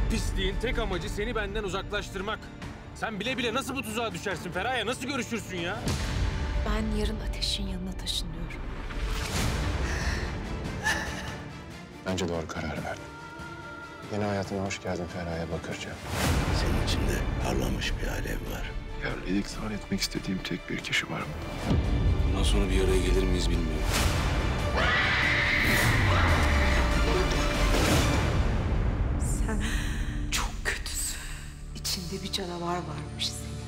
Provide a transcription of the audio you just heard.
pisliğin tek amacı seni benden uzaklaştırmak. Sen bile bile nasıl bu tuzağa düşersin Feraye? Nasıl görüşürsün ya? Ben yarın Ateş'in yanına taşınıyorum. Bence doğru karar verdim. Yeni hayatına hoş geldin Feraye Bakırcı. Senin içinde parlamış bir alev var. Yerlilik ihsan etmek istediğim tek bir kişi var mı? Bundan sonra bir araya gelir miyiz bilmiyorum. Sen çok kötüsün. İçinde bir canavar varmış senin.